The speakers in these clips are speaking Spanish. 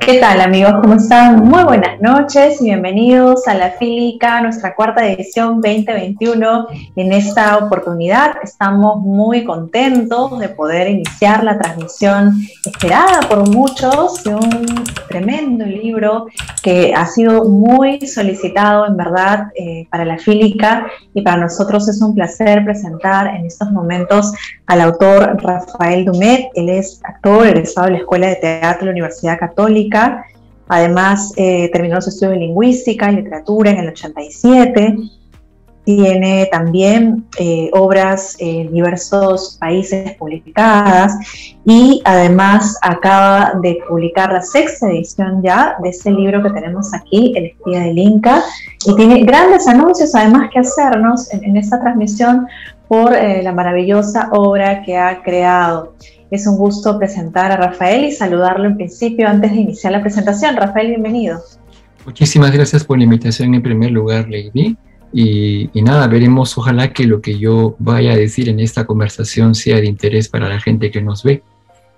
¿Qué tal, amigos? ¿Cómo están? Muy buenas noches y bienvenidos a la Fílica, nuestra cuarta edición 2021. En esta oportunidad estamos muy contentos de poder iniciar la transmisión esperada por muchos de un tremendo libro que ha sido muy solicitado, en verdad, para la Fílica, y para nosotros es un placer presentar en estos momentos al autor Rafael Dumet. Él es actor, egresado de la Escuela de Teatro de la Universidad Católica. Además, terminó los estudios de lingüística y literatura en el 87. Tiene también obras en diversos países publicadas, y además acaba de publicar la sexta edición ya de este libro que tenemos aquí, El espía del Inca, y tiene grandes anuncios además que hacernos en esta transmisión por la maravillosa obra que ha creado. Es un gusto presentar a Rafael y saludarlo en principio antes de iniciar la presentación. Rafael, bienvenido. Muchísimas gracias por la invitación en primer lugar, Lady. Y nada, veremos, ojalá que lo que yo vaya a decir en esta conversación sea de interés para la gente que nos ve.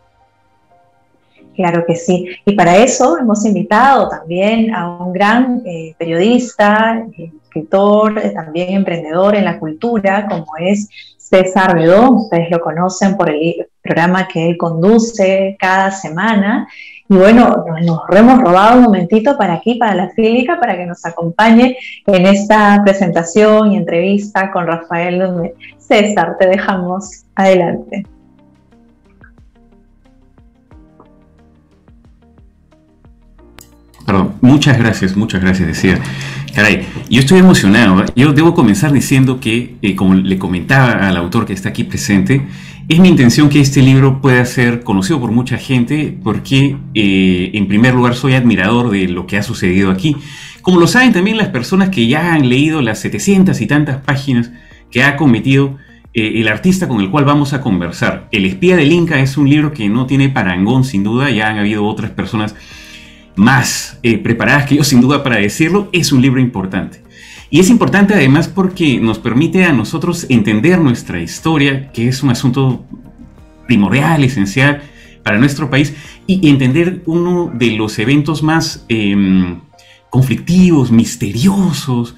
Claro que sí. Y para eso hemos invitado también a un gran periodista, escritor, también emprendedor en la cultura, como es César Bedó. Ustedes lo conocen por el programa que él conduce cada semana. Y bueno, nos hemos robado un momentito para aquí, para la Fílica, para que nos acompañe en esta presentación y entrevista con Rafael Dumet. César, te dejamos adelante. Perdón, muchas gracias, decía. Caray, yo estoy emocionado. Yo debo comenzar diciendo que, como le comentaba al autor que está aquí presente, es mi intención que este libro pueda ser conocido por mucha gente porque, en primer lugar, soy admirador de lo que ha sucedido aquí. Como lo saben también las personas que ya han leído las 700 y tantas páginas que ha cometido el artista con el cual vamos a conversar. El espía del Inca es un libro que no tiene parangón, sin duda. Ya han habido otras personas más preparadas que yo, sin duda, para decirlo. Es un libro importante. Y es importante además porque nos permite a nosotros entender nuestra historia, que es un asunto primordial, esencial para nuestro país, y entender uno de los eventos más conflictivos, misteriosos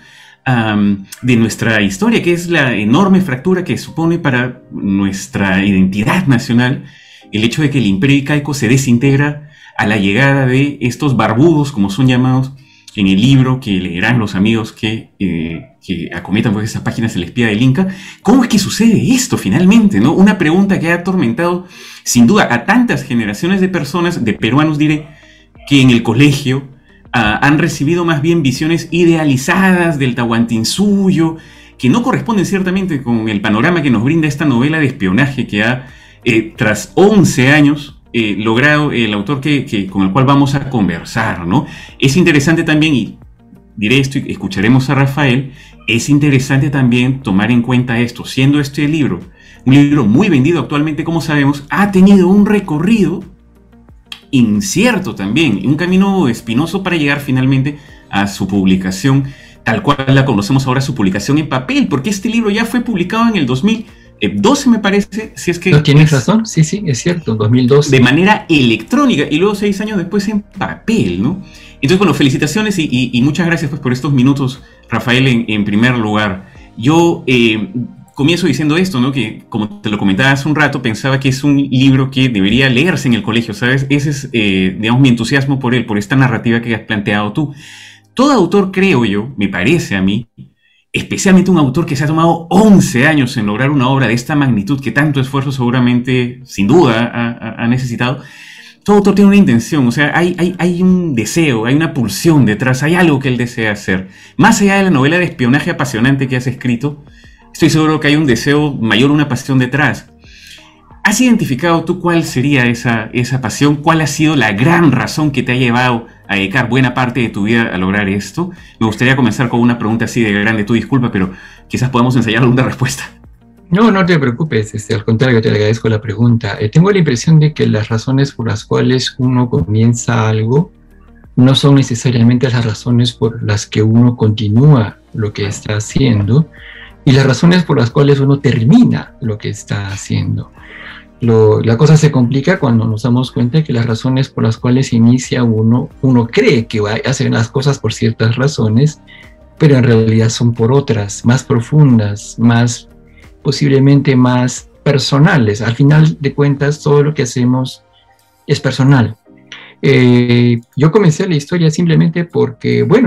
de nuestra historia, que es la enorme fractura que supone para nuestra identidad nacional el hecho de que el Imperio Incaico se desintegra a la llegada de estos barbudos, como son llamados en el libro que leerán los amigos que acometan pues esas páginas El espía del Inca. ¿Cómo es que sucede esto finalmente, ¿no? Una pregunta que ha atormentado sin duda a tantas generaciones de personas, de peruanos diré, que en el colegio han recibido más bien visiones idealizadas del Tahuantinsuyo, que no corresponden ciertamente con el panorama que nos brinda esta novela de espionaje que ha, tras 11 años, logrado el autor con el cual vamos a conversar, ¿no? Es interesante también, y diré esto y escucharemos a Rafael, es interesante también tomar en cuenta esto, siendo este libro un libro muy vendido actualmente, como sabemos, ha tenido un recorrido incierto también, un camino espinoso para llegar finalmente a su publicación, tal cual la conocemos ahora, su publicación en papel, porque este libro ya fue publicado en el 2012, me parece, si es que... No, tienes razón, sí, es cierto, 2012. De manera electrónica, y luego 6 años después en papel, ¿no? Entonces, bueno, felicitaciones y muchas gracias pues por estos minutos, Rafael, en primer lugar. Yo comienzo diciendo esto, ¿no? Que, como te lo comentaba hace un rato, pensaba que es un libro que debería leerse en el colegio, ¿sabes? Ese es, digamos, mi entusiasmo por él, por esta narrativa que has planteado tú. Todo autor, creo yo, me parece a mí, especialmente un autor que se ha tomado 11 años en lograr una obra de esta magnitud, que tanto esfuerzo seguramente, sin duda, ha necesitado. Todo autor tiene una intención, o sea, hay un deseo, hay una pulsión detrás, hay algo que él desea hacer. Más allá de la novela de espionaje apasionante que has escrito, estoy seguro que hay un deseo mayor, una pasión detrás. ¿Has identificado tú cuál sería esa pasión? ¿Cuál ha sido la gran razón que te ha llevado a dedicar buena parte de tu vida a lograr esto? Me gustaría comenzar con una pregunta así de grande. Tú disculpa, pero quizás podamos ensayar alguna respuesta. No te preocupes, al contrario, te agradezco la pregunta. Tengo la impresión de que las razones por las cuales uno comienza algo no son necesariamente las razones por las que uno continúa lo que está haciendo. y las razones por las cuales uno termina lo que está haciendo. La cosa se complica cuando nos damos cuenta de que las razones por las cuales inicia uno cree que va a hacer las cosas por ciertas razones, pero en realidad son por otras, más profundas, posiblemente más personales. Al final de cuentas, todo lo que hacemos es personal. Yo comencé la historia simplemente porque, bueno,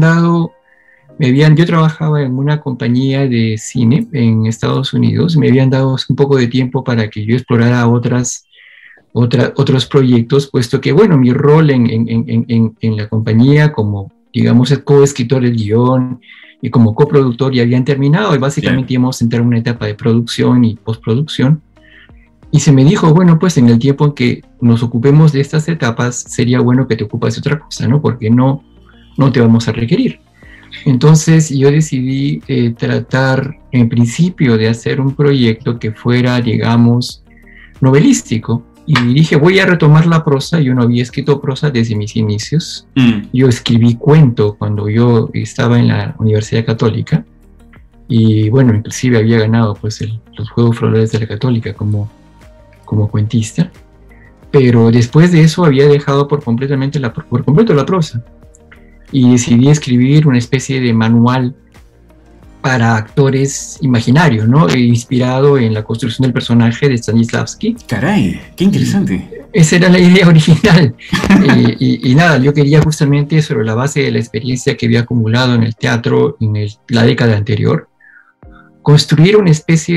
yo trabajaba en una compañía de cine en Estados Unidos, me habían dado un poco de tiempo para que yo explorara otros proyectos, puesto que, bueno, mi rol en la compañía como, digamos, el coescritor del guión y como coproductor ya habían terminado, y básicamente íbamos a entrar en una etapa de producción y postproducción. Y se me dijo, bueno, pues en el tiempo en que nos ocupemos de estas etapas, sería bueno que te ocupas de otra cosa, ¿no? Porque no te vamos a requerir. Entonces yo decidí tratar en principio de hacer un proyecto que fuera, digamos, novelístico. Y dije, voy a retomar la prosa. Yo no había escrito prosa desde mis inicios. Yo escribí cuento cuando yo estaba en la Universidad Católica. Y bueno, inclusive había ganado pues los Juegos Florales de la Católica como cuentista. Pero después de eso había dejado por completo la prosa. Y decidí escribir una especie de manual para actores imaginarios, ¿no? Inspirado en la construcción del personaje de Stanislavski. ¡Caray! ¡Qué interesante! Esa era la idea original. y nada, yo quería justamente, sobre la base de la experiencia que había acumulado en el teatro en la década anterior, construir una especie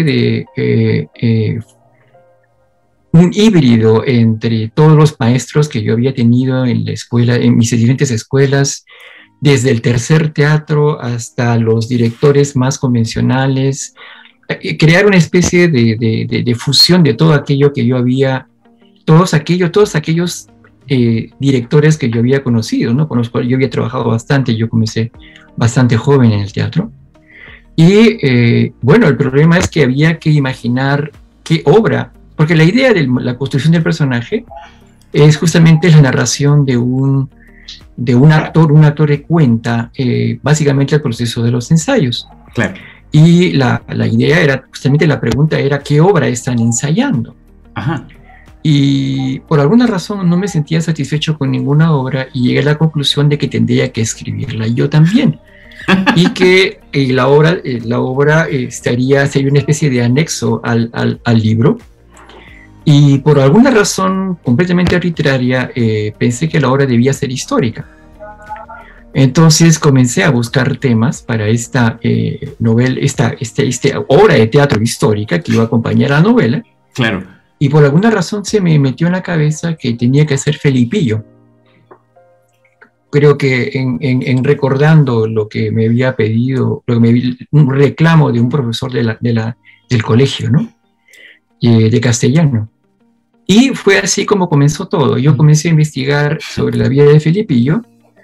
de un híbrido entre todos los maestros que yo había tenido en la escuela, en mis diferentes escuelas, desde el tercer teatro hasta los directores más convencionales, crear una especie de fusión de todo aquello que yo había, todos aquellos directores que yo había conocido, ¿no? Con los cuales yo había trabajado bastante. Yo comencé bastante joven en el teatro. Y bueno, el problema es que había que imaginar qué obra, porque la idea de la construcción del personaje es justamente la narración de un actor. Un actor que cuenta básicamente el proceso de los ensayos. Claro. Y la idea era, justamente la pregunta era, ¿qué obra están ensayando? Ajá. Y por alguna razón no me sentía satisfecho con ninguna obra y llegué a la conclusión de que tendría que escribirla yo también. Y que la obra sería una especie de anexo al libro. Y por alguna razón completamente arbitraria, pensé que la obra debía ser histórica. Entonces comencé a buscar temas para esta novela, esta obra de teatro histórica que iba a acompañar a la novela. Claro. Y por alguna razón se me metió en la cabeza que tenía que ser Felipillo. Creo que en recordando lo que me había pedido, un reclamo de un profesor del colegio, ¿no? De castellano. Y fue así como comenzó todo. Yo comencé a investigar sobre la vida de Felipillo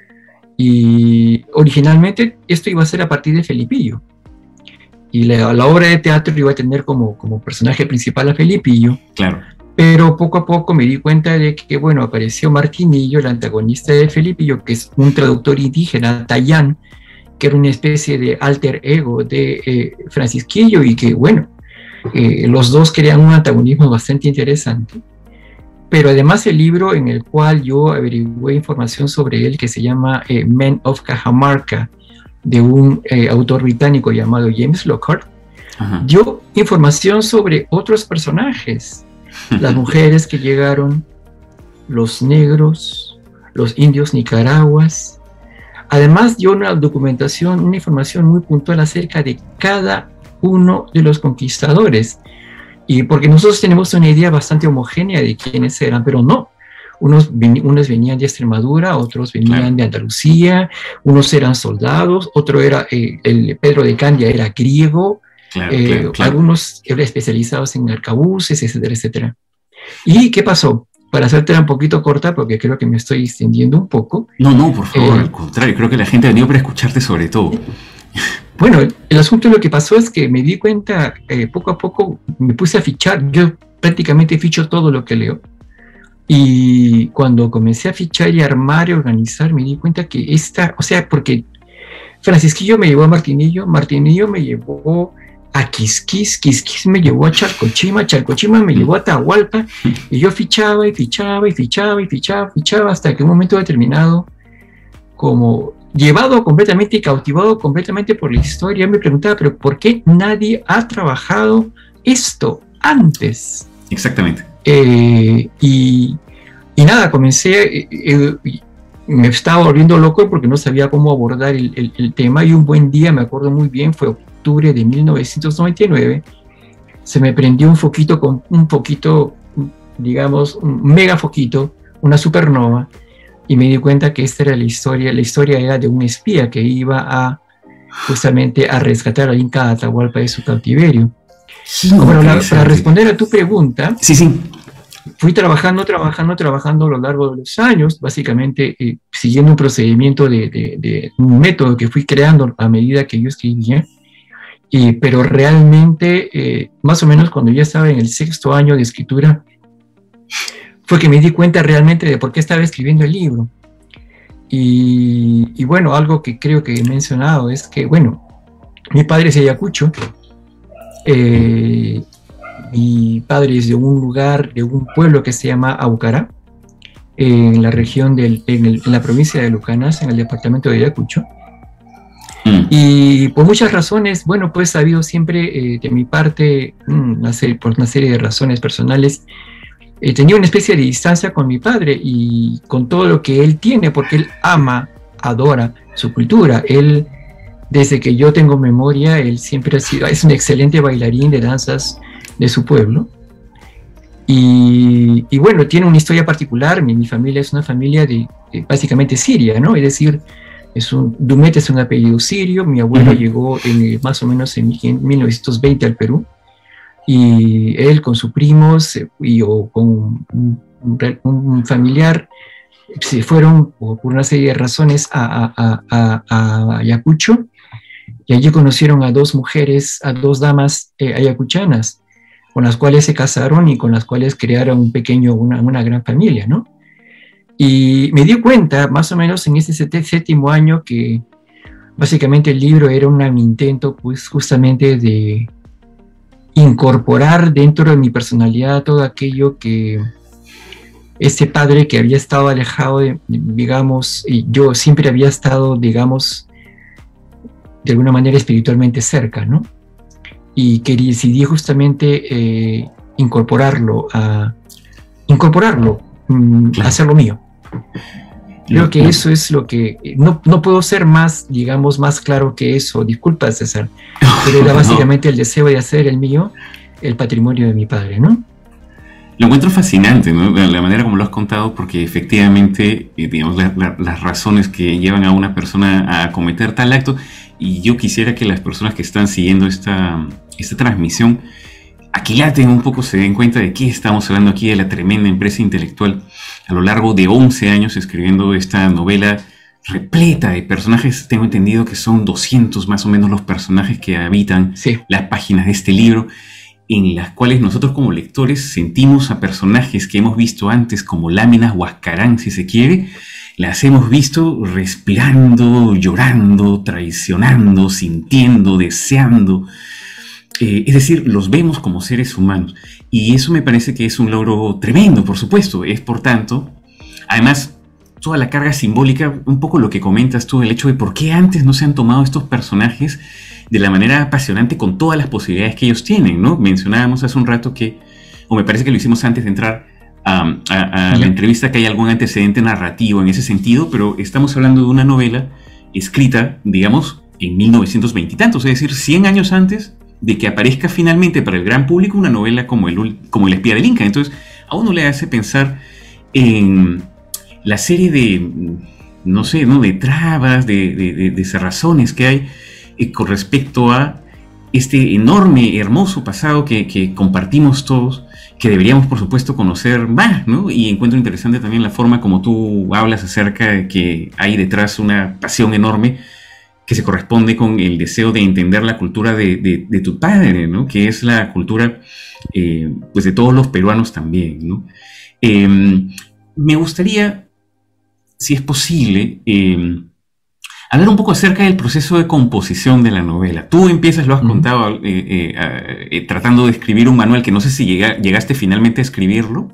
y originalmente esto iba a ser a partir de Felipillo. Y la obra de teatro iba a tener como personaje principal a Felipillo. Claro. Pero poco a poco me di cuenta de que, bueno, apareció Martinillo, el antagonista de Felipillo, que es un traductor indígena, Tayán, que era una especie de alter ego de Francisquillo, y que, bueno, los dos crean un antagonismo bastante interesante. Pero además el libro en el cual yo averigué información sobre él, que se llama Men of Cajamarca, de un autor británico llamado James Lockhart, dio información sobre otros personajes, las mujeres que llegaron, los negros, los indios nicaraguas. Además dio una información muy puntual acerca de cada uno de los conquistadores. Y porque nosotros tenemos una idea bastante homogénea de quiénes eran, pero no. Unos venían de Extremadura, otros venían de Andalucía, unos eran soldados, otro era, el Pedro de Candia era griego, algunos eran especializados en arcabuces, etcétera, etcétera. ¿Y qué pasó? Para hacerte un poquito corta, porque creo que me estoy extendiendo un poco. No, por favor, al contrario, creo que la gente ha venido para escucharte sobre todo. Bueno, el asunto de lo que pasó es que me di cuenta, poco a poco me puse a fichar. Yo prácticamente ficho todo lo que leo. Y cuando comencé a fichar y armar y organizar, me di cuenta que porque Francisquillo me llevó a Martinillo, Martinillo me llevó a Quisquis, Quisquis me llevó a Chalcochima, Chalcochima me llevó a Atahualpa, y yo fichaba y fichaba y fichaba y fichaba, fichaba, hasta que en un momento determinado, como llevado completamente y cautivado completamente por la historia, me preguntaba, pero ¿por qué nadie ha trabajado esto antes? Exactamente. Y nada, comencé, me estaba volviendo loco porque no sabía cómo abordar el tema, y un buen día, me acuerdo muy bien, fue octubre de 1999, se me prendió un foquito, digamos, un mega foquito, una supernova, y me di cuenta que esta era la historia era de un espía que iba justamente a rescatar al Inca Atahualpa de su cautiverio. Sí, para responder a tu pregunta, sí. Fui trabajando a lo largo de los años, básicamente siguiendo un procedimiento de un método que fui creando a medida que yo escribía, pero realmente, más o menos cuando ya estaba en el 6º año de escritura, fue que me di cuenta realmente de por qué estaba escribiendo el libro. Y bueno, algo que creo que he mencionado es que, bueno, mi padre es de Ayacucho, mi padre es de un lugar, de un pueblo que se llama Aucará, en la región, en la provincia de Lucanas, en el departamento de Ayacucho. Y por muchas razones, bueno, pues ha habido siempre de mi parte, por una serie de razones personales, tenía una especie de distancia con mi padre y con todo lo que él tiene, porque él adora su cultura. Él, desde que yo tengo memoria, él siempre es un excelente bailarín de danzas de su pueblo. Y bueno, tiene una historia particular. Mi familia es una familia de básicamente siria, ¿no? Es decir, Dumet es un apellido sirio. Mi abuelo llegó más o menos en 1920 al Perú, y él con sus primos o con un familiar se fueron por una serie de razones a Ayacucho, y allí conocieron a dos damas ayacuchanas, con las cuales se casaron y con las cuales crearon una gran familia, ¿no? Y me di cuenta, más o menos en ese 7º año, que básicamente el libro era un intento, pues, justamente de incorporar dentro de mi personalidad todo aquello que este padre que había estado alejado, digamos, y yo siempre había estado, digamos, de alguna manera espiritualmente cerca, ¿no? Y que decidí justamente incorporarlo, hacerlo mío. Creo que eso es lo que... No puedo ser más, digamos, más claro que eso. Disculpa, César, pero era básicamente el deseo de hacer el mío, el patrimonio de mi padre, ¿no? Lo encuentro fascinante, ¿no? La manera como lo has contado, porque efectivamente, digamos, las razones que llevan a una persona a cometer tal acto, y yo quisiera que las personas que están siguiendo esta transmisión aquilaten un poco, se den cuenta de que estamos hablando aquí de la tremenda empresa intelectual a lo largo de 11 años escribiendo esta novela repleta de personajes. Tengo entendido que son 200 más o menos los personajes que habitan las páginas de este libro, en las cuales nosotros como lectores sentimos a personajes que hemos visto antes como láminas Huascarán, si se quiere. Las hemos visto respirando, llorando, traicionando, sintiendo, deseando. Es decir, los vemos como seres humanos. Y eso me parece que es un logro tremendo, por supuesto. Es, por tanto, además, toda la carga simbólica, un poco lo que comentas tú, el hecho de por qué antes no se han tomado estos personajes de la manera apasionante con todas las posibilidades que ellos tienen, ¿no? Mencionábamos hace un rato que, o me parece que lo hicimos antes de entrar a la entrevista, que hay algún antecedente narrativo en ese sentido, pero estamos hablando de una novela escrita, digamos, en 1920 y tantos, es decir, 100 años antes de que aparezca finalmente para el gran público una novela como El espía del Inca. Entonces, a uno le hace pensar en la serie de, no sé, ¿no?, de trabas, de cerrazones que hay con respecto a este enorme, hermoso pasado que compartimos todos, que deberíamos, por supuesto, conocer más, ¿no? Y encuentro interesante también la forma como tú hablas acerca de que hay detrás una pasión enorme que se corresponde con el deseo de entender la cultura de tu padre, ¿no? Que es la cultura, pues, de todos los peruanos también, ¿no? Me gustaría, si es posible, hablar un poco acerca del proceso de composición de la novela. Tú empiezas, lo has contado, tratando de escribir un manual que no sé si llegaste finalmente a escribirlo.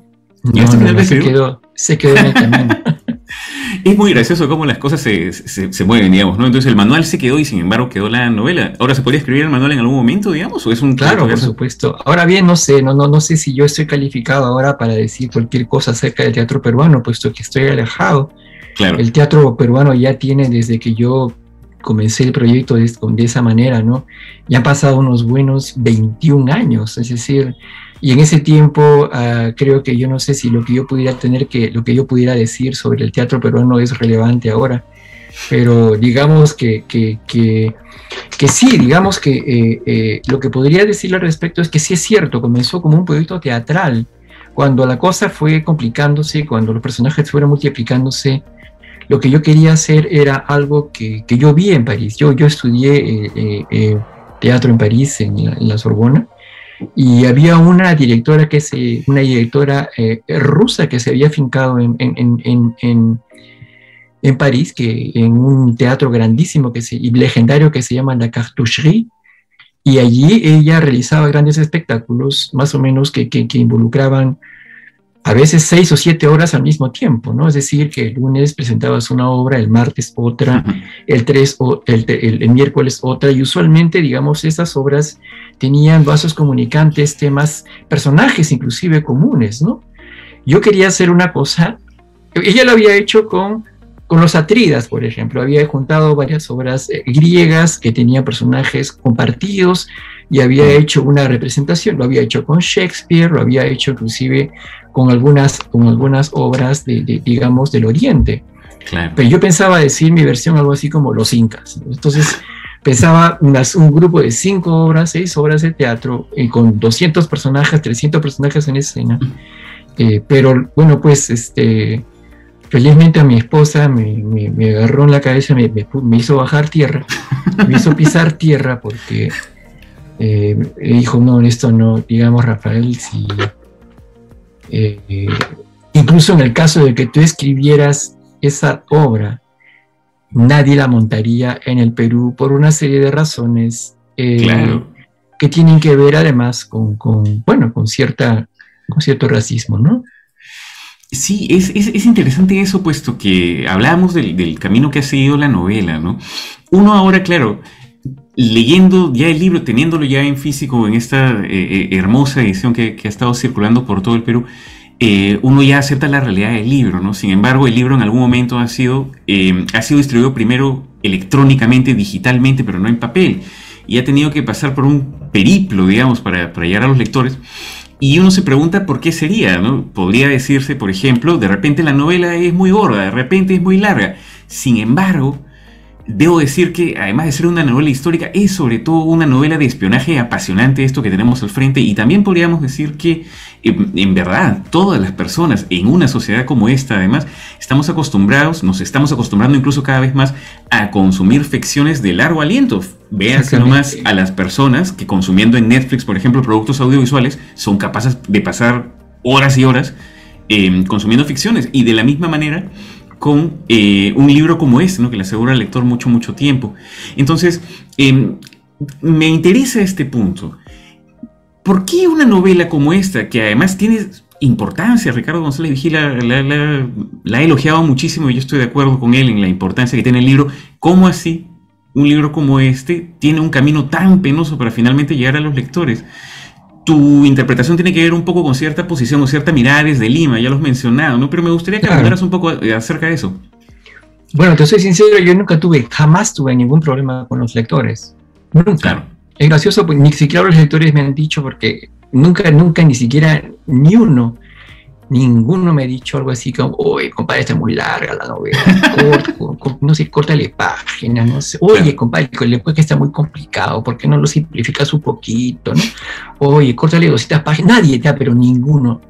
Se quedó en el camino. Es muy gracioso cómo las cosas se mueven, digamos, ¿no? Entonces el manual se quedó y sin embargo quedó la novela. ¿Ahora se podría escribir el manual en algún momento, digamos? ¿O es un Claro, por supuesto. Ahora bien, no sé si yo estoy calificado ahora para decir cualquier cosa acerca del teatro peruano, puesto que estoy alejado. Claro. El teatro peruano ya tiene, desde que yo comencé el proyecto de esa manera, ¿no? Ya han pasado unos buenos 21 años, es decir, y en ese tiempo creo que yo no sé si lo que yo pudiera decir sobre el teatro peruano es relevante ahora, pero digamos que sí, digamos que lo que podría decirle al respecto es que sí es cierto, comenzó como un proyecto teatral. Cuando la cosa fue complicándose, cuando los personajes fueron multiplicándose, lo que yo quería hacer era algo que yo vi en París. Yo estudié teatro en París, en la Sorbona, y había una directora rusa que se había afincado en París, que en un teatro grandísimo y legendario que se llama La Cartoucherie, y allí ella realizaba grandes espectáculos, más o menos que involucraban a veces 6 o 7 horas al mismo tiempo, ¿no? Es decir, que el lunes presentabas una obra, el martes otra, el miércoles otra, y usualmente, digamos, esas obras tenían vasos comunicantes, temas, personajes inclusive comunes, ¿no? Yo quería hacer una cosa, ella lo había hecho con los Atrídas, por ejemplo, había juntado varias obras griegas que tenían personajes compartidos y había hecho una representación, lo había hecho con Shakespeare, lo había hecho inclusive con algunas obras digamos, del Oriente. Claro. Pero yo pensaba decir mi versión algo así como Los Incas. Entonces pensaba un grupo de 5 obras, 6 obras de teatro con 200 personajes, 300 personajes en escena. Pero bueno, pues felizmente a mi esposa me agarró en la cabeza, me hizo bajar tierra, me hizo pisar tierra porque dijo, no, esto no, digamos, Rafael, si incluso en el caso de que tú escribieras esa obra, nadie la montaría en el Perú por una serie de razones claro, que tienen que ver además con cierto racismo, ¿no? Sí, es interesante eso, puesto que hablábamos del camino que ha seguido la novela, ¿no? Uno ahora, claro, leyendo ya el libro, teniéndolo ya en físico, en esta hermosa edición que ha estado circulando por todo el Perú, uno ya acepta la realidad del libro, ¿no? Sin embargo, el libro en algún momento ha sido distribuido primero electrónicamente, digitalmente, pero no en papel, y ha tenido que pasar por un periplo, digamos, para llegar a los lectores. Y uno se pregunta por qué sería, ¿no? Podría decirse, por ejemplo, de repente la novela es muy gorda, de repente es muy larga. Sin embargo, debo decir que además de ser una novela histórica, es sobre todo una novela de espionaje apasionante, esto que tenemos al frente. Y también podríamos decir que, en verdad, todas las personas en una sociedad como esta, además, nos estamos acostumbrando incluso cada vez más a consumir ficciones de largo aliento. Véanse nomás a las personas que, consumiendo en Netflix, por ejemplo, productos audiovisuales, son capaces de pasar horas y horas consumiendo ficciones. Y de la misma manera con un libro como este, ¿no? Que le asegura al lector mucho tiempo. Entonces, me interesa este punto. ¿Por qué una novela como esta, que además tiene importancia? Ricardo González Vigila la ha elogiado muchísimo y yo estoy de acuerdo con él en la importancia que tiene el libro. ¿Cómo así un libro como este tiene un camino tan penoso para finalmente llegar a los lectores? Tu interpretación tiene que ver un poco con cierta posición o cierta mirada desde Lima, ya lo has mencionado, ¿no? Pero me gustaría que hablaras un poco acerca de eso. Bueno, te soy sincero, yo jamás tuve ningún problema con los lectores. Nunca. Claro. Es gracioso, pues ni siquiera los lectores me han dicho, porque nunca, ni siquiera, ninguno me ha dicho algo así como, oye, compadre, está muy larga la novela, no sé, córtale páginas, no sé, oye, compadre, después que está muy complicado, ¿por qué no lo simplificas un poquito, no? Oye, córtale 200 páginas, nadie, pero ninguno.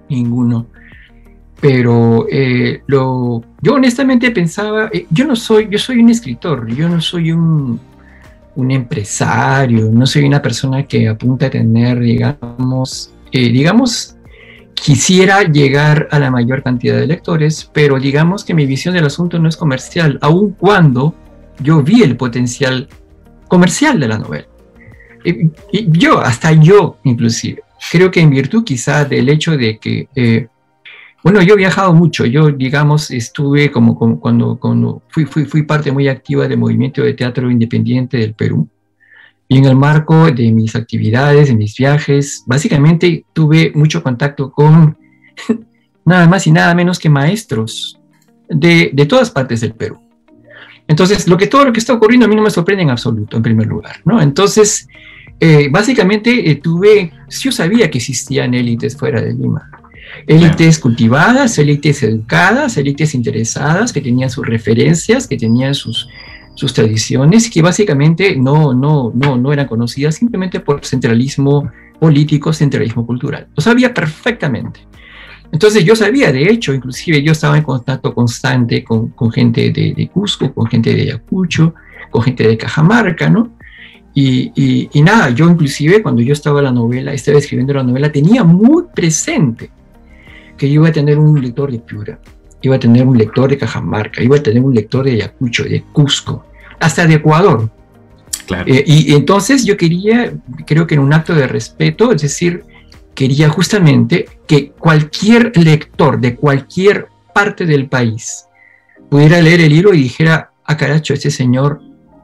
Pero yo honestamente pensaba, yo soy un escritor, yo no soy un empresario, no soy una persona que apunta a tener, digamos, quisiera llegar a la mayor cantidad de lectores, pero digamos que mi visión del asunto no es comercial, aun cuando yo vi el potencial comercial de la novela. Y hasta yo inclusive, creo que en virtud quizá del hecho de que, bueno, yo he viajado mucho, yo digamos estuve cuando fui parte muy activa del movimiento de teatro independiente del Perú, y en el marco de mis actividades, de mis viajes, básicamente tuve mucho contacto con nada más y nada menos que maestros de todas partes del Perú. Entonces, todo lo que está ocurriendo a mí no me sorprende en absoluto, en primer lugar, ¿no? Entonces, básicamente yo sabía que existían élites fuera de Lima. Élites cultivadas, élites educadas, élites interesadas, que tenían sus referencias, que tenían sus tradiciones, que básicamente no eran conocidas simplemente por centralismo político, centralismo cultural. Lo sabía perfectamente. Entonces yo sabía, de hecho, inclusive yo estaba en contacto constante con gente de Cusco, con gente de Ayacucho, con gente de Cajamarca, ¿no? Y nada, yo inclusive cuando yo estaba escribiendo la novela, tenía muy presente que yo iba a tener un lector de Piura, iba a tener un lector de Cajamarca, iba a tener un lector de Ayacucho, de Cusco, hasta de Ecuador. Claro. Y entonces yo creo que en un acto de respeto, es decir, quería justamente que cualquier lector de cualquier parte del país pudiera leer el libro y dijera, caracho, este señor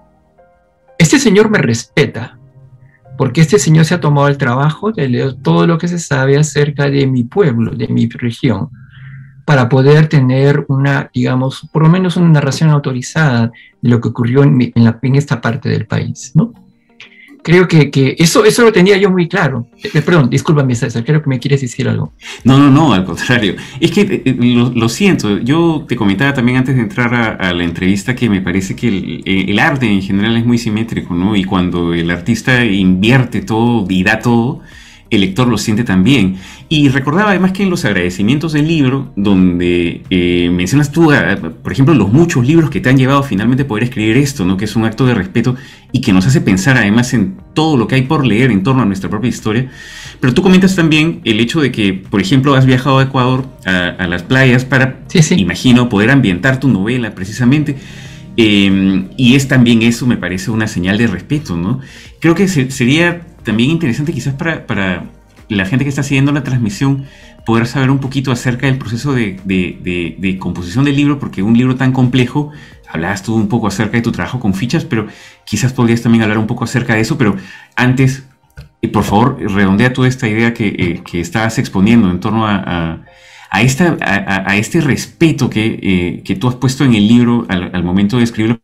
me respeta, porque este señor se ha tomado el trabajo de leer todo lo que se sabe acerca de mi pueblo, de mi región, para poder tener digamos, por lo menos una narración autorizada de lo que ocurrió en esta parte del país, ¿no? Creo que eso lo tenía yo muy claro. Perdón, discúlpame, César, creo que me quieres decir algo. No, al contrario. Es que lo siento, yo te comentaba también antes de entrar a la entrevista que me parece que el arte en general es muy simétrico, ¿no? Y cuando el artista invierte todo y da todo, el lector lo siente también. Y recordaba además que en los agradecimientos del libro, donde mencionas tú, por ejemplo, los muchos libros que te han llevado finalmente a poder escribir esto, ¿no? Que es un acto de respeto y que nos hace pensar además en todo lo que hay por leer en torno a nuestra propia historia. Pero tú comentas también el hecho de que, por ejemplo, has viajado a Ecuador, a las playas, para, sí, imagino, poder ambientar tu novela precisamente. Y es también eso, me parece, una señal de respeto, ¿no? Creo que sería también interesante quizás para la gente que está siguiendo la transmisión poder saber un poquito acerca del proceso de composición del libro, porque un libro tan complejo, hablabas tú un poco acerca de tu trabajo con fichas, pero quizás podrías también hablar un poco acerca de eso, pero antes, por favor, redondea toda esta idea que estabas exponiendo en torno a este respeto que tú has puesto en el libro al momento de escribirlo.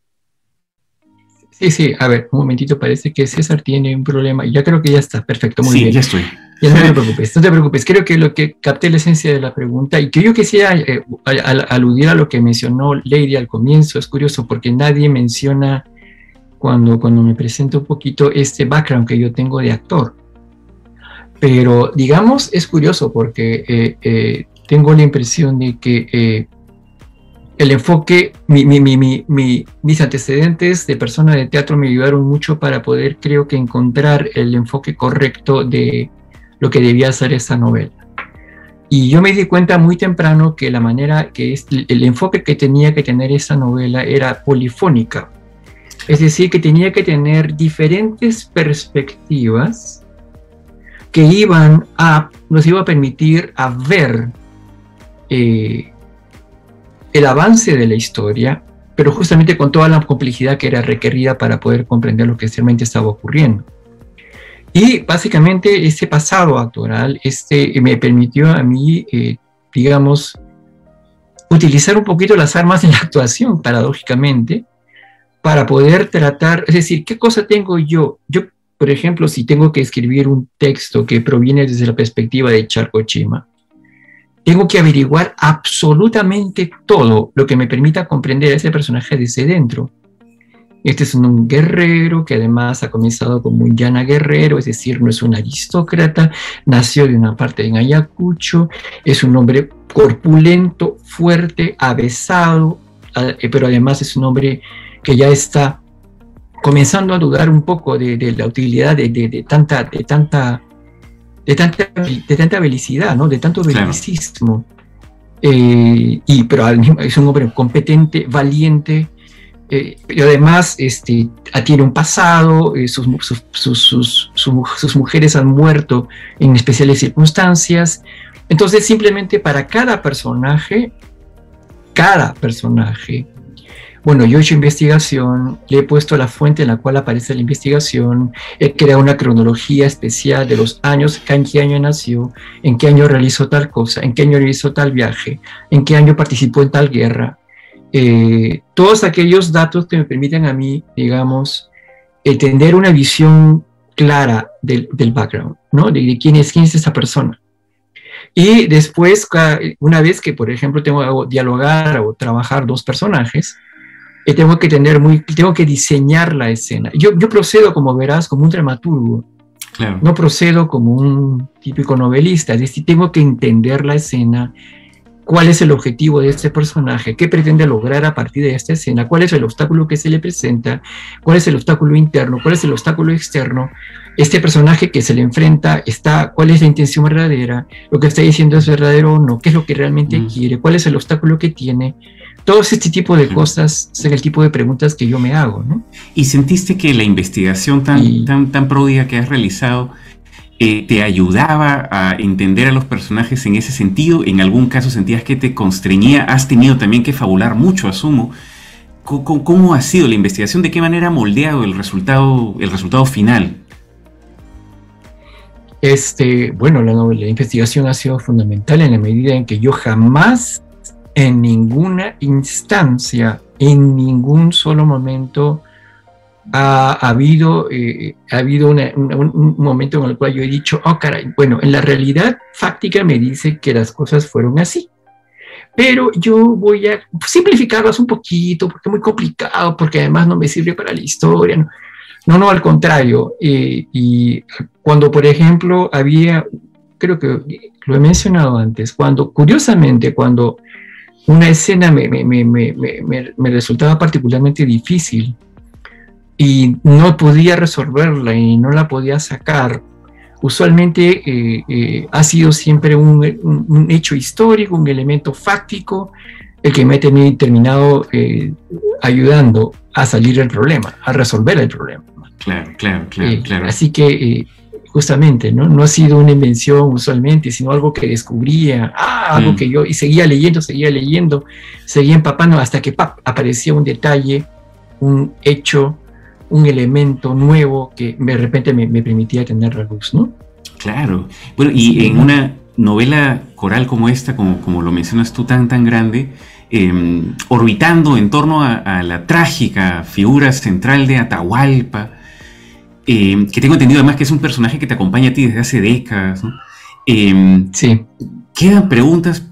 Sí, a ver, un momentito, parece que César tiene un problema. Ya creo que ya está, perfecto, muy bien. Sí, ya estoy. Ya no te preocupes. Creo que lo que capté la esencia de la pregunta y que yo quisiera aludir a lo que mencionó Lady al comienzo, es curioso porque nadie menciona cuando me presento un poquito este background que yo tengo de actor. Pero, digamos, es curioso porque tengo la impresión de que el enfoque, mis antecedentes de persona de teatro me ayudaron mucho para poder, creo que, encontrar el enfoque correcto de lo que debía ser esta novela. Y yo me di cuenta muy temprano que la manera el enfoque que tenía que tener esta novela era polifónica. Es decir, que tenía que tener diferentes perspectivas que nos iba a permitir a ver el avance de la historia, pero justamente con toda la complejidad que era requerida para poder comprender lo que realmente estaba ocurriendo. Y básicamente este pasado actoral me permitió a mí, digamos, utilizar un poquito las armas de la actuación, paradójicamente, para poder tratar, es decir, ¿qué cosa tengo yo? Yo, por ejemplo, si tengo que escribir un texto que proviene desde la perspectiva de Charco Chima, tengo que averiguar absolutamente todo lo que me permita comprender a ese personaje desde dentro. Este es un guerrero que además ha comenzado como un llana guerrero, es decir, no es un aristócrata, nació de una parte en Ayacucho, es un hombre corpulento, fuerte, avesado, pero además es un hombre que ya está comenzando a dudar un poco de la utilidad de tanta belicidad, ¿no? De tanto belicismo. Pero es un hombre competente, valiente, pero además tiene un pasado, sus mujeres han muerto en especiales circunstancias. Entonces, simplemente para cada personaje, bueno, yo he hecho investigación, le he puesto la fuente en la cual aparece la investigación, he creado una cronología especial de los años, en qué año nació, en qué año realizó tal cosa, en qué año realizó tal viaje, en qué año participó en tal guerra. Todos aquellos datos que me permiten a mí, digamos, tener una visión clara del background, ¿no? De quién es esa persona. Y después, una vez que, por ejemplo, tengo que dialogar o trabajar dos personajes, tengo que diseñar la escena. Yo procedo, como verás, como un dramaturgo. Claro. No procedo como un típico novelista. Es decir, tengo que entender la escena, cuál es el objetivo de este personaje, qué pretende lograr a partir de esta escena, cuál es el obstáculo que se le presenta, cuál es el obstáculo interno, cuál es el obstáculo externo, este personaje que se le enfrenta, cuál es la intención verdadera, lo que está diciendo es verdadero o no, qué es lo que realmente quiere, cuál es el obstáculo que tiene. Todo este tipo de cosas son el tipo de preguntas que yo me hago, ¿no? ¿Y sentiste que la investigación tan pródiga que has realizado te ayudaba a entender a los personajes en ese sentido? ¿En algún caso sentías que te constreñía? ¿Has tenido también que fabular mucho, asumo? ¿Cómo ha sido la investigación? ¿De qué manera ha moldeado el resultado final? Bueno, la investigación ha sido fundamental en la medida en que yo jamás, en ninguna instancia, en ningún solo momento, ha habido un momento en el cual yo he dicho, oh caray, bueno, en la realidad fáctica me dice que las cosas fueron así, pero yo voy a simplificarlas un poquito porque es muy complicado, porque además no me sirve para la historia. No, al contrario. Y cuando, por ejemplo, creo que lo he mencionado antes, curiosamente, cuando una escena me resultaba particularmente difícil y no podía resolverla y no la podía sacar, usualmente ha sido siempre un hecho histórico, un elemento fáctico, el que me ha terminado ayudando a salir del problema, a resolver el problema. Claro. Así que justamente, ¿no? Ha sido una invención usualmente, sino algo que descubría, algo que yo, y seguía leyendo, seguía empapando hasta que aparecía un detalle, un hecho, un elemento nuevo que de repente me permitía tener la luz, ¿no? Claro. Bueno, y sí, en una novela coral como esta, como lo mencionas tú, tan grande, orbitando en torno a la trágica figura central de Atahualpa, que tengo entendido además que es un personaje que te acompaña a ti desde hace décadas, ¿no? Sí. Quedan preguntas.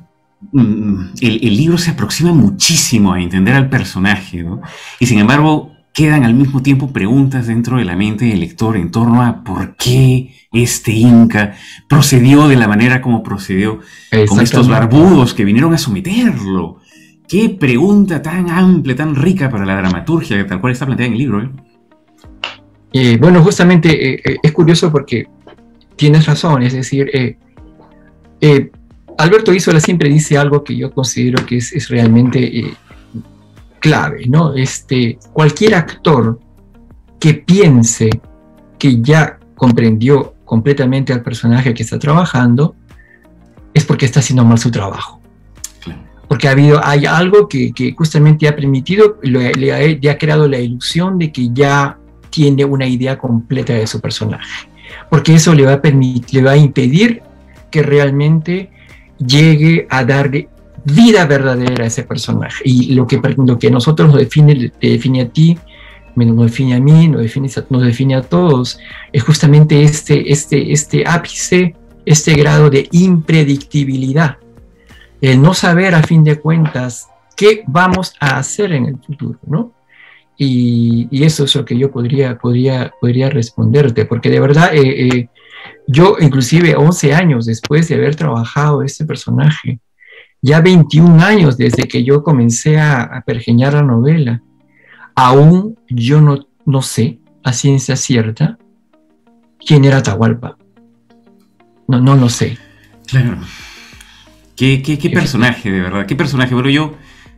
El libro se aproxima muchísimo a entender al personaje, ¿no? Y sin embargo quedan al mismo tiempo preguntas dentro de la mente del lector en torno a por qué este inca procedió de la manera como procedió con estos barbudos que vinieron a someterlo. Qué pregunta tan amplia, tan rica para la dramaturgia, tal cual está planteada en el libro, bueno, justamente es curioso porque tienes razón, es decir, Alberto Isola siempre dice algo que yo considero que es realmente clave, ¿no? Cualquier actor que piense que ya comprendió completamente al personaje que está trabajando es porque está haciendo mal su trabajo. Porque hay algo que justamente ha permitido, le ha creado la ilusión de que ya tiene una idea completa de su personaje. Porque eso le va a impedir que realmente llegue a darle vida verdadera a ese personaje. Y lo que a nosotros te define a ti, nos define a mí, nos define a todos, es justamente este ápice, este grado de impredictibilidad. El no saber a fin de cuentas qué vamos a hacer en el futuro, ¿no? Y eso es lo que yo podría responderte, porque de verdad yo inclusive 11 años después de haber trabajado este personaje, ya 21 años desde que yo comencé a pergeñar la novela, aún yo no sé a ciencia cierta quién era Atahualpa. No lo sé. Claro. ¿Qué personaje, de verdad? ¿Qué personaje? Bueno, yo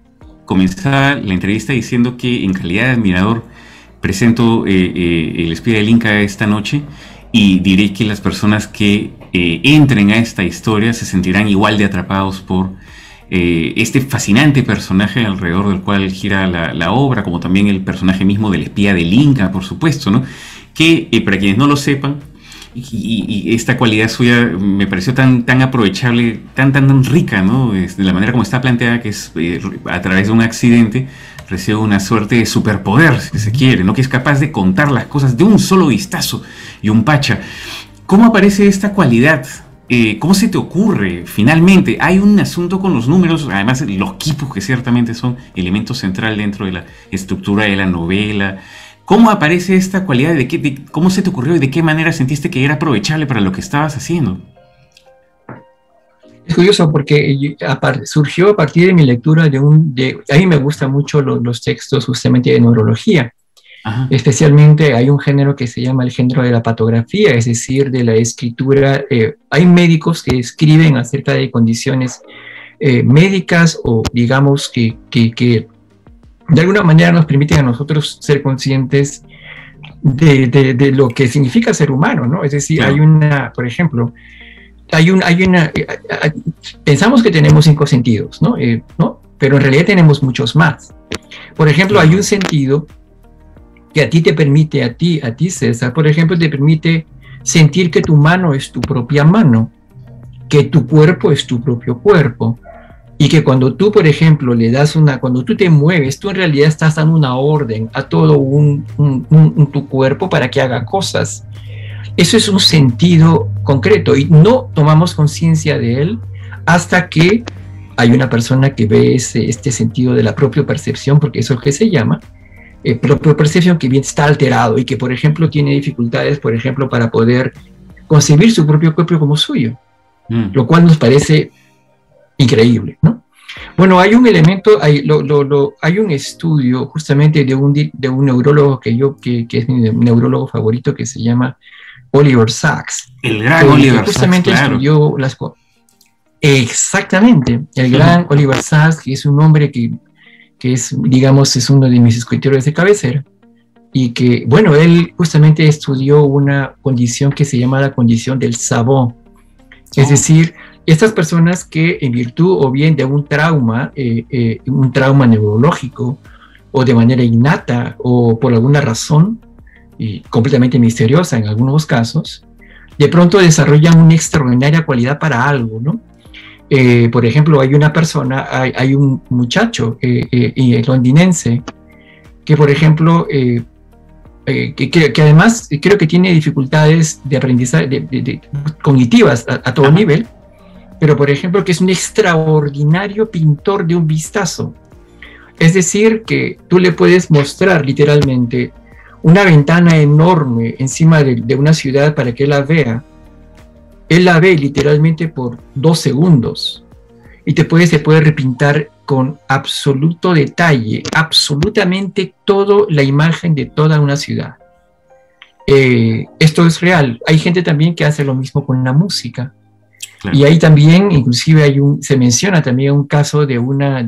comenzaba la entrevista diciendo que en calidad de admirador presento El espía del Inca esta noche, y diré que las personas que entren a esta historia se sentirán igual de atrapados por este fascinante personaje alrededor del cual gira la obra, como también el personaje mismo del espía del Inca, por supuesto, ¿no? Que para quienes no lo sepan, y esta cualidad suya me pareció tan aprovechable, tan rica, ¿no? De la manera como está planteada, que es a través de un accidente recibe una suerte de superpoder, si se quiere, ¿no? Que es capaz de contar las cosas de un solo vistazo y un pacha. ¿Cómo aparece esta cualidad? ¿Cómo se te ocurre? Finalmente, hay un asunto con los números, además los quipos, que ciertamente son elemento central dentro de la estructura de la novela. ¿Cómo aparece esta cualidad? ¿Cómo se te ocurrió y de qué manera sentiste que era aprovechable para lo que estabas haciendo? Es curioso porque surgió a partir de mi lectura a mí me gustan mucho los textos justamente de neurología. Ajá. Especialmente hay un género que se llama el género de la patografía, es decir, de la escritura. Hay médicos que escriben acerca de condiciones médicas, o digamos que de alguna manera nos permiten a nosotros ser conscientes de lo que significa ser humano, ¿no? Es decir, claro. Por ejemplo, pensamos que tenemos 5 sentidos, ¿no? Pero en realidad tenemos muchos más. Por ejemplo, hay un sentido que a ti te permite, a ti César, por ejemplo, te permite sentir que tu mano es tu propia mano, que tu cuerpo es tu propio cuerpo, y que cuando tú, por ejemplo, cuando tú te mueves, tú en realidad estás dando una orden a todo tu cuerpo para que haga cosas. Eso es un sentido concreto y no tomamos conciencia de él hasta que hay una persona que ve este sentido de la propia percepción, porque eso es lo que se llama, propia percepción, que bien está alterado y que, por ejemplo, tiene dificultades, por ejemplo, para poder concebir su propio cuerpo como suyo, lo cual nos parece increíble, ¿no? Bueno, hay un elemento, hay un estudio justamente de un neurólogo que es mi neurólogo favorito, que se llama Oliver Sacks. El gran Oliver Sacks, justamente estudió las cosas. Exactamente, el gran Oliver Sacks, que es un hombre que es, digamos, es uno de mis escritores de cabecera, y que, bueno, él justamente estudió una condición que se llama la condición del sabón. Es decir, estas personas que en virtud o bien de un trauma neurológico, o de manera innata, o por alguna razón, y completamente misteriosa en algunos casos, de pronto desarrollan una extraordinaria cualidad para algo, ¿no? Por ejemplo, hay un muchacho londinense que, por ejemplo, que además creo que tiene dificultades de aprendizaje cognitivas a todo nivel, pero por ejemplo que es un extraordinario pintor de un vistazo. Es decir, que tú le puedes mostrar literalmente una ventana enorme encima de una ciudad para que él la vea. Él la ve literalmente por 2 segundos y se puede repintar con absoluto detalle, absolutamente toda la imagen de toda una ciudad. Esto es real. Hay gente también que hace lo mismo con la música. Claro. Y ahí también, inclusive se menciona también un caso de una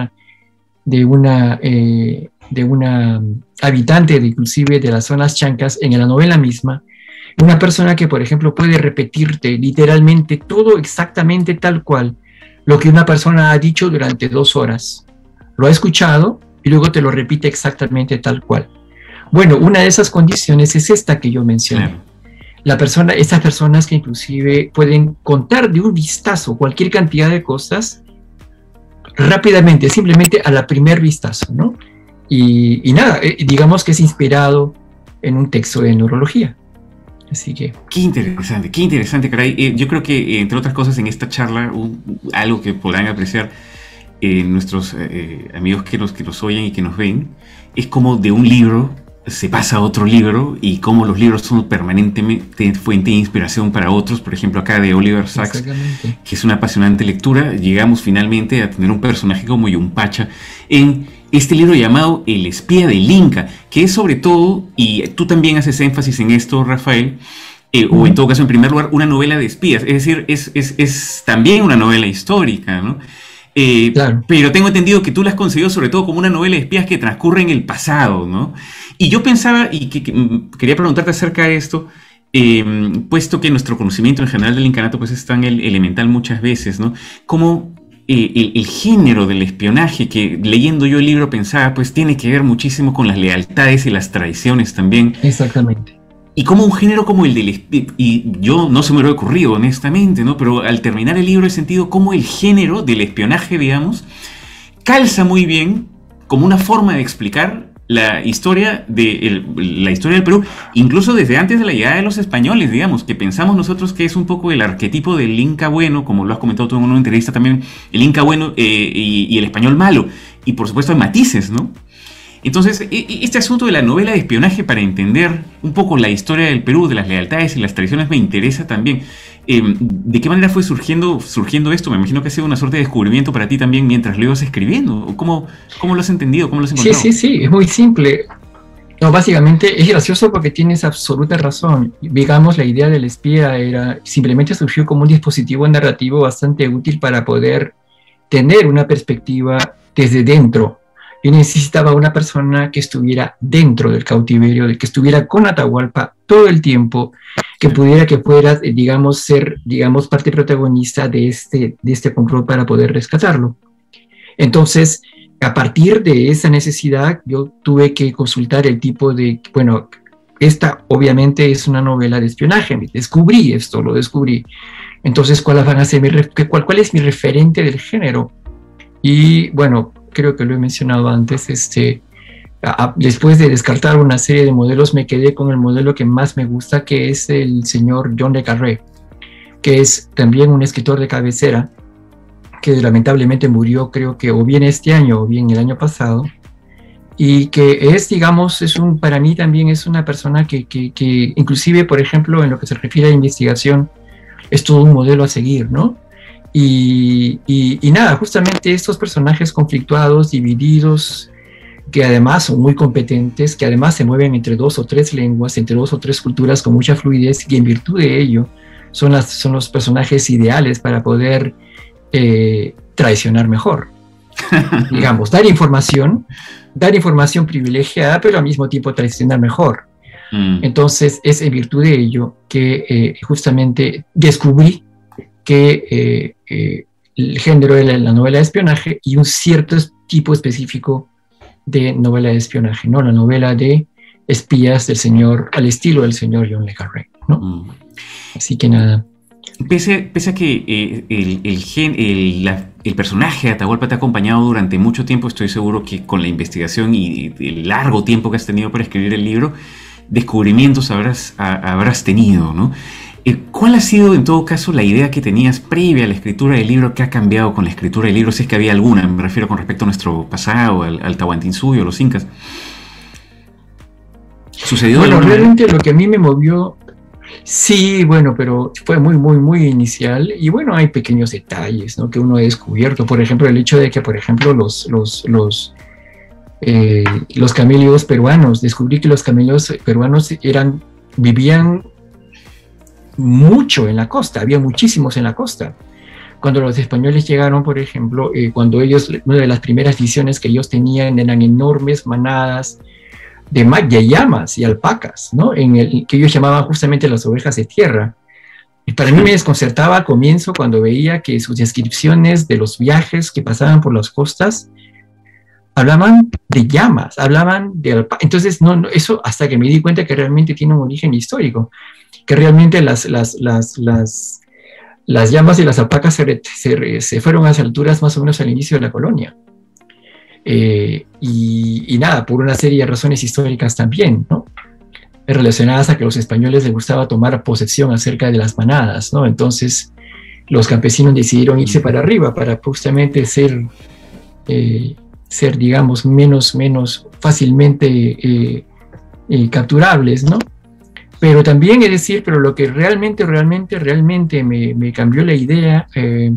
habitante inclusive de las zonas chancas en la novela misma, una persona que, por ejemplo, puede repetirte literalmente todo exactamente tal cual lo que una persona ha dicho durante 2 horas. Lo ha escuchado y luego te lo repite exactamente tal cual. Bueno, una de esas condiciones es esta que yo mencioné. Claro. Estas personas que inclusive pueden contar de un vistazo cualquier cantidad de cosas rápidamente, simplemente a la primer vistazo, ¿no? Y nada, digamos que es inspirado en un texto de neurología. Así que... Qué interesante, caray. Yo creo que, entre otras cosas, en esta charla, algo que podrán apreciar nuestros amigos que nos oyen y que nos ven, es como de un libro se pasa a otro libro y cómo los libros son permanentemente fuente de inspiración para otros. Por ejemplo, acá de Oliver Sacks, que es una apasionante lectura, llegamos finalmente a tener un personaje como Yumpacha en este libro llamado El espía del Inca, que es sobre todo, y tú también haces énfasis en esto, Rafael, o en todo caso, en primer lugar, una novela de espías, es decir, es también una novela histórica, ¿no? Claro. Pero tengo entendido que tú la has concebido sobre todo como una novela de espías que transcurre en el pasado, ¿no? Y yo pensaba, y quería preguntarte acerca de esto, puesto que nuestro conocimiento en general del incanato pues es tan elemental muchas veces, ¿no? Como el género del espionaje, que leyendo yo el libro pensaba, pues tiene que ver muchísimo con las lealtades y las traiciones también. Exactamente. Y como un género como el del... Y yo no se me lo he ocurrido, honestamente, ¿no? Pero al terminar el libro he sentido como el género del espionaje, digamos, calza muy bien como una forma de explicar la historia del Perú, incluso desde antes de la llegada de los españoles, digamos, que pensamos nosotros que es un poco el arquetipo del Inca bueno, como lo has comentado tú en una entrevista también, el Inca bueno y el español malo. Y por supuesto hay matices, ¿no? Entonces, este asunto de la novela de espionaje para entender un poco la historia del Perú, de las lealtades y las traiciones, me interesa también. ¿De qué manera fue surgiendo esto? Me imagino que ha sido una suerte de descubrimiento para ti también mientras lo ibas escribiendo. ¿Cómo lo has entendido? ¿Cómo lo has encontrado? Sí, es muy simple. No, básicamente es gracioso porque tienes absoluta razón. Digamos, la idea del espía simplemente surgió como un dispositivo narrativo bastante útil para poder tener una perspectiva desde dentro. Yo necesitaba una persona que estuviera dentro del cautiverio, que estuviera con Atahualpa todo el tiempo, que fuera, digamos, ser, parte protagonista de este complot para poder rescatarlo. Entonces, a partir de esa necesidad, yo tuve que consultar el tipo de, bueno, esta obviamente es una novela de espionaje, lo descubrí. Entonces, ¿cuál es mi referente del género? Y bueno, creo que lo he mencionado antes, después de descartar una serie de modelos, me quedé con el modelo que más me gusta, que es el señor John le Carré, que es también un escritor de cabecera, que lamentablemente murió, creo que o bien este año o bien el año pasado, y que es, digamos, para mí también es una persona que inclusive, por ejemplo, en lo que se refiere a investigación, es todo un modelo a seguir, ¿no? Y nada, justamente estos personajes conflictuados, divididos, que además son muy competentes, que además se mueven entre 2 o 3 lenguas, entre 2 o 3 culturas con mucha fluidez, y en virtud de ello son los personajes ideales para poder traicionar mejor. Digamos, dar información privilegiada, pero al mismo tiempo traicionar mejor. Entonces es en virtud de ello que justamente descubrí que el género de la novela de espionaje y un cierto tipo específico de novela de espionaje, ¿no? La novela de espías al estilo del señor John le Carré, ¿no? Así que nada. Pese a que el personaje de Atahualpa te ha acompañado durante mucho tiempo, estoy seguro que con la investigación y el largo tiempo que has tenido para escribir el libro, descubrimientos habrás tenido, ¿no? ¿Cuál ha sido, en todo caso, la idea que tenías previa a la escritura del libro que ha cambiado con la escritura del libro? Si es que había alguna, me refiero con respecto a nuestro pasado, al Tahuantinsuyo, a los incas. ¿Sucedió? Bueno, realmente lo que a mí me movió, sí, bueno, pero fue muy, muy, muy inicial. Y bueno, hay pequeños detalles, ¿no?, que uno ha descubierto. Por ejemplo, el hecho de que, por ejemplo, los camellos peruanos, descubrí que los camellos peruanos vivían mucho en la costa, había muchísimos en la costa. Cuando los españoles llegaron, por ejemplo, una de las primeras visiones que ellos tenían eran enormes manadas de llamas y alpacas, ¿no? Que ellos llamaban justamente las ovejas de tierra. Y para mí me desconcertaba al comienzo cuando veía que sus descripciones de los viajes que pasaban por las costas hablaban de llamas, hablaban de alpacas. Entonces, eso hasta que me di cuenta que realmente tiene un origen histórico, que realmente las llamas y las alpacas se fueron a las alturas más o menos al inicio de la colonia. Y nada, por una serie de razones históricas también, ¿no?, relacionadas a que a los españoles les gustaba tomar posesión acerca de las manadas, ¿no? Entonces los campesinos decidieron irse para arriba para justamente ser digamos, menos fácilmente capturables, ¿no? Pero también, es decir, pero lo que realmente me cambió la idea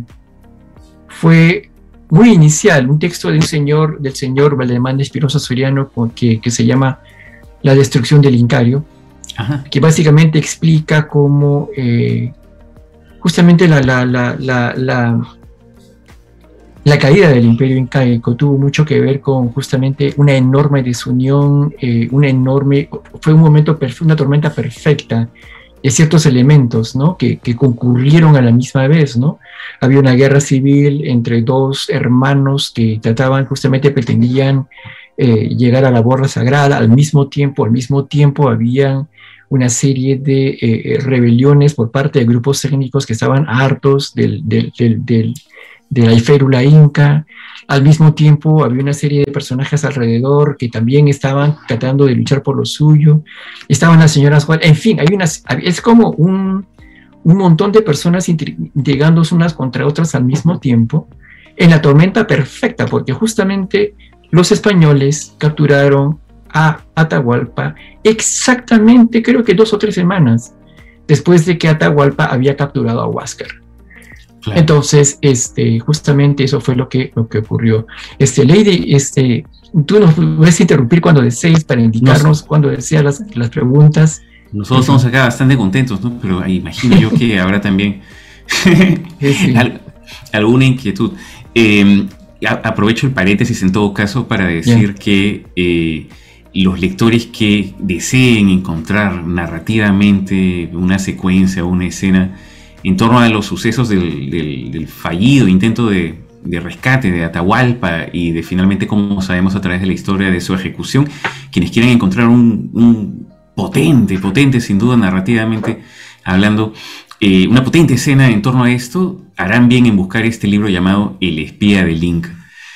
fue muy inicial, un texto del señor Valdemar de Espinosa Soriano que se llama La destrucción del Incario. Ajá. Que básicamente explica cómo justamente la caída del Imperio Incaico tuvo mucho que ver con justamente una enorme desunión, fue un momento, una tormenta perfecta de ciertos elementos, ¿no? que concurrieron a la misma vez, ¿no? Había una guerra civil entre dos hermanos que trataban, justamente pretendían llegar a la borda sagrada. Al mismo tiempo había una serie de rebeliones por parte de grupos étnicos que estaban hartos de la férula inca. Al mismo tiempo había una serie de personajes alrededor que también estaban tratando de luchar por lo suyo. Estaban las señoras Juárez, en fin, es como un montón de personas intrigándose unas contra otras al mismo tiempo, en la tormenta perfecta, porque justamente los españoles capturaron a Atahualpa exactamente, creo que 2 o 3 semanas después de que Atahualpa había capturado a Huáscar. Claro. Entonces, justamente eso fue lo que ocurrió. Lady, tú nos puedes interrumpir cuando desees para indicarnos cuando deseas las preguntas. Nosotros estamos acá bastante contentos, ¿no? Pero imagino yo que habrá también alguna inquietud. Aprovecho el paréntesis en todo caso para decir que los lectores que deseen encontrar narrativamente una secuencia o una escena en torno a los sucesos del fallido intento de rescate de Atahualpa y de finalmente, como sabemos a través de la historia de su ejecución, quienes quieran encontrar un potente sin duda narrativamente hablando, una potente escena en torno a esto, harán bien en buscar este libro llamado El espía del Inca.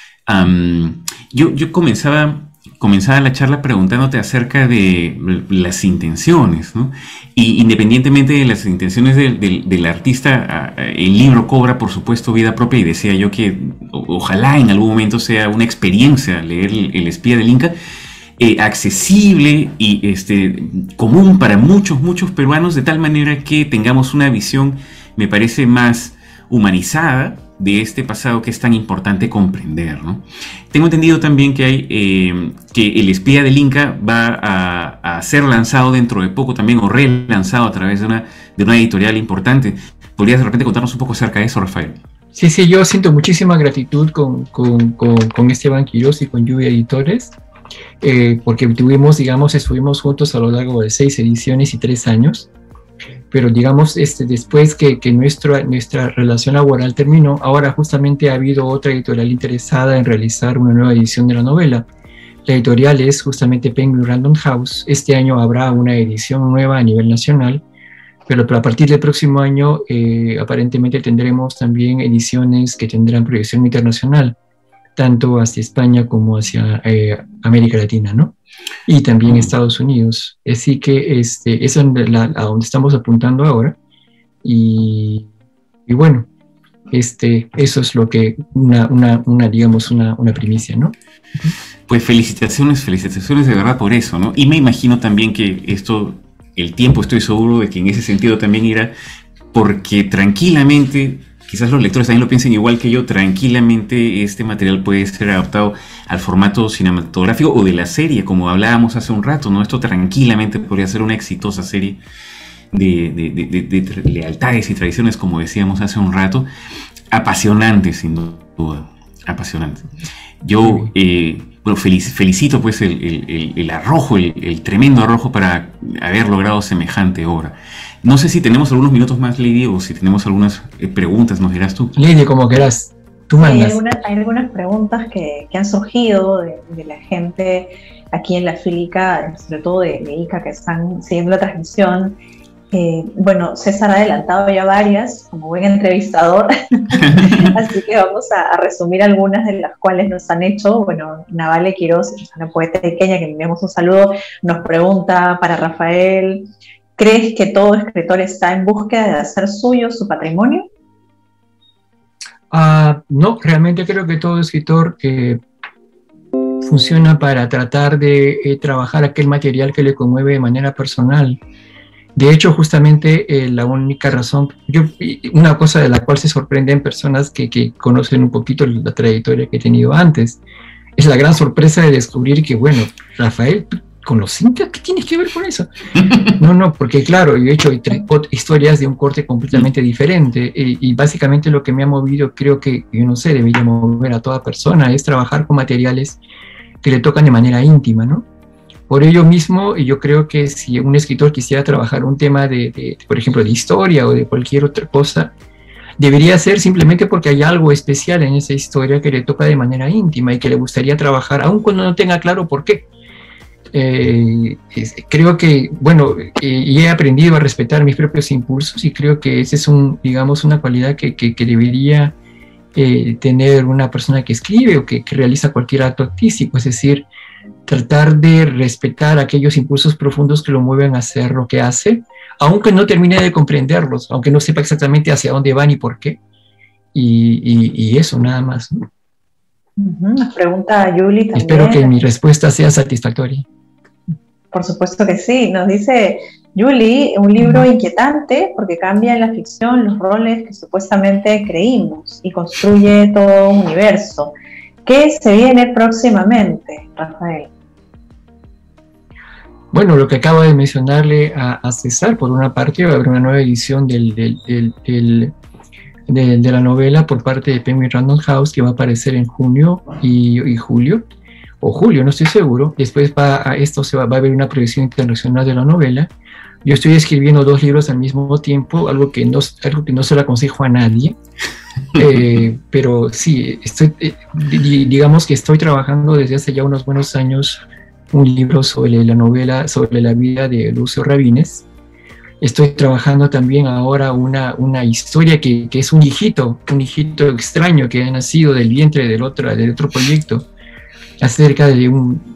Yo comenzaba la charla preguntándote acerca de las intenciones, ¿no? Y independientemente de las intenciones del artista, el libro cobra, por supuesto, vida propia, y decía yo que ojalá en algún momento sea una experiencia leer El espía del Inca, accesible y común para muchos peruanos, de tal manera que tengamos una visión, me parece, más humanizada de este pasado que es tan importante comprender, ¿no? Tengo entendido también que hay que El espía del Inca va a ser lanzado dentro de poco también, o relanzado a través de una editorial importante. ¿Podrías de repente contarnos un poco acerca de eso, Rafael? Sí, yo siento muchísima gratitud con Esteban Quiroz y con Lluvia Editores, porque estuvimos juntos a lo largo de 6 ediciones y 3 años. Pero digamos, después que nuestra relación laboral terminó, ahora justamente ha habido otra editorial interesada en realizar una nueva edición de la novela. La editorial es justamente Penguin Random House. Este año habrá una edición nueva a nivel nacional, pero a partir del próximo año aparentemente tendremos también ediciones que tendrán proyección internacional, tanto hacia España como hacia América Latina, ¿no? Y también Estados Unidos. Así que eso es a donde estamos apuntando ahora. Y bueno, eso es lo que una primicia, ¿no? Pues felicitaciones de verdad por eso, ¿no? Y me imagino también que el tiempo, estoy seguro de que en ese sentido también irá, porque tranquilamente, quizás los lectores también lo piensen igual que yo, tranquilamente este material puede ser adaptado al formato cinematográfico o de la serie, como hablábamos hace un rato, ¿no? Esto tranquilamente podría ser una exitosa serie de lealtades y tradiciones, como decíamos hace un rato. Apasionante, sin duda, apasionante. Yo felicito pues el arrojo, el tremendo arrojo para haber logrado semejante obra. No sé si tenemos algunos minutos más, Lady, o si tenemos algunas preguntas, nos dirás tú. Lady, como quieras. Tú mandas. Hay algunas preguntas que han surgido de la gente aquí en la Fílica, sobre todo de Ica, que están siguiendo la transmisión. Bueno, César ha adelantado ya varias, como buen entrevistador, así que vamos a resumir algunas de las cuales nos han hecho. Bueno, Navale Quiroz, una poeta pequeña, que le enviamos un saludo, nos pregunta para Rafael: ¿crees que todo escritor está en búsqueda de hacer suyo su patrimonio? No, realmente creo que todo escritor funciona para tratar de trabajar aquel material que le conmueve de manera personal. De hecho, justamente la única razón, una cosa de la cual se sorprenden personas que conocen un poquito la trayectoria que he tenido antes, es la gran sorpresa de descubrir que, bueno, Rafael, ¿Con los incas? ¿Qué tienes que ver con eso? No, porque claro, yo he hecho historias de un corte completamente diferente y básicamente lo que me ha movido, creo que, yo no sé, debería mover a toda persona, es trabajar con materiales que le tocan de manera íntima, ¿no? Por ello mismo, yo creo que si un escritor quisiera trabajar un tema por ejemplo, de historia o de cualquier otra cosa, debería ser simplemente porque hay algo especial en esa historia que le toca de manera íntima y que le gustaría trabajar, aun cuando no tenga claro por qué. Creo que, bueno, y he aprendido a respetar mis propios impulsos y creo que esa es digamos, una cualidad que debería tener una persona que escribe o que realiza cualquier acto artístico, es decir, tratar de respetar aquellos impulsos profundos que lo mueven a hacer lo que hace, aunque no termine de comprenderlos, aunque no sepa exactamente hacia dónde van y por qué, y eso nada más, ¿no? Nos pregunta Yuli también. Espero que mi respuesta sea satisfactoria. Por supuesto que sí. Nos dice Yuli, un libro inquietante porque cambia en la ficción los roles que supuestamente creímos y construye todo un universo. ¿Qué se viene próximamente, Rafael? Bueno, lo que acabo de mencionarle a César, por una parte va a haber una nueva edición de la novela por parte de Penguin Random House que va a aparecer en junio y julio, o julio, no estoy seguro. Después va a haber una proyección internacional de la novela. Yo estoy escribiendo 2 libros al mismo tiempo, algo que no se lo aconsejo a nadie, pero sí, digamos que estoy trabajando desde hace ya unos buenos años un libro sobre la novela, sobre la vida de Lucio Rabines. Estoy trabajando también ahora una historia que es un hijito extraño que ha nacido del vientre del otro proyecto, acerca de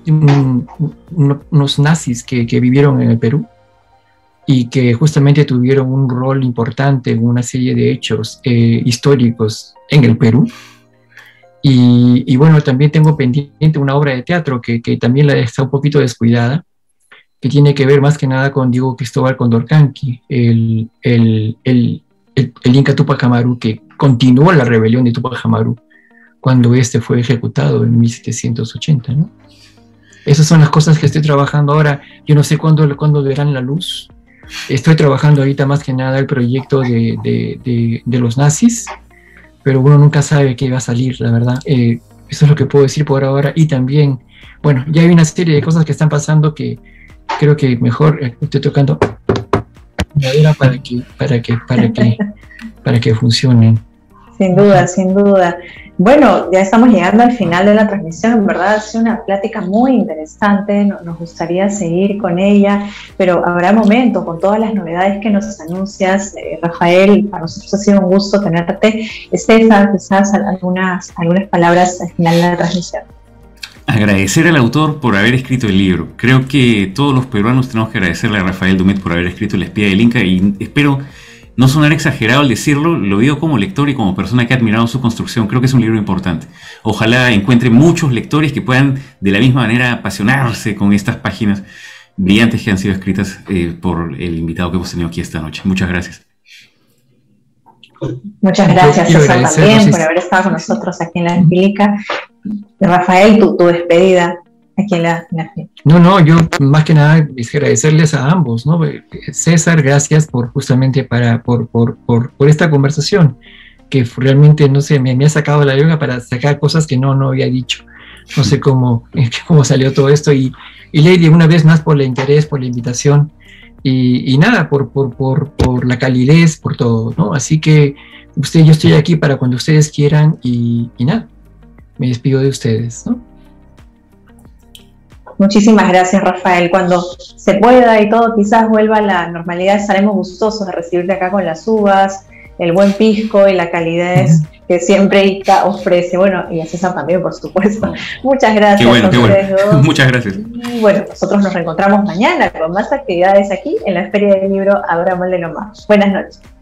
unos nazis que vivieron en el Perú y que justamente tuvieron un rol importante en una serie de hechos históricos en el Perú. Y bueno, también tengo pendiente una obra de teatro que también está un poquito descuidada, que tiene que ver más que nada con Diego Cristóbal Condorcanqui, el Inca Túpac Amaru, que continuó la rebelión de Túpac Amaru cuando este fue ejecutado en 1780, ¿no? Esas son las cosas que estoy trabajando ahora. Yo no sé cuándo verán la luz. Estoy trabajando ahorita más que nada el proyecto de los nazis, pero uno nunca sabe qué va a salir, la verdad. Eso es lo que puedo decir por ahora. Y también, bueno, ya hay una serie de cosas que están pasando que creo que mejor estoy tocando madera para que funcionen. Sin duda, sin duda. Bueno, ya estamos llegando al final de la transmisión, en verdad ha sido una plática muy interesante, nos gustaría seguir con ella, pero habrá momentos con todas las novedades que nos anuncias, Rafael, para nosotros ha sido un gusto tenerte. César, quizás algunas palabras al final de la transmisión. Agradecer al autor por haber escrito el libro. Creo que todos los peruanos tenemos que agradecerle a Rafael Dumet por haber escrito El espía del Inca y espero no sonar exagerado al decirlo, lo digo como lector y como persona que ha admirado su construcción. Creo que es un libro importante. Ojalá encuentre muchos lectores que puedan de la misma manera apasionarse con estas páginas brillantes que han sido escritas por el invitado que hemos tenido aquí esta noche. Muchas gracias. Muchas gracias, César, también por haber estado con nosotros aquí en la Fílica. Rafael, tu despedida aquí en la Fílica. No, yo más que nada es agradecerles a ambos, ¿no? César, gracias por justamente por esta conversación, que realmente, no sé, me ha sacado la lengua para sacar cosas que no había dicho. No sé cómo salió todo esto. Y Lady, una vez más por el interés, por la invitación, y nada, por la calidez, por todo, ¿no? Así que yo estoy aquí para cuando ustedes quieran y nada, me despido de ustedes, ¿no? Muchísimas gracias, Rafael. Cuando se pueda y todo quizás vuelva a la normalidad, estaremos gustosos de recibirte acá con las uvas, el buen pisco y la calidez que siempre Ica ofrece. Bueno, y a César también, por supuesto. Muchas gracias. Qué bueno. Muchas gracias. Y bueno, nosotros nos reencontramos mañana con más actividades aquí en la Feria del Libro Abraham Molde Lomar. Buenas noches.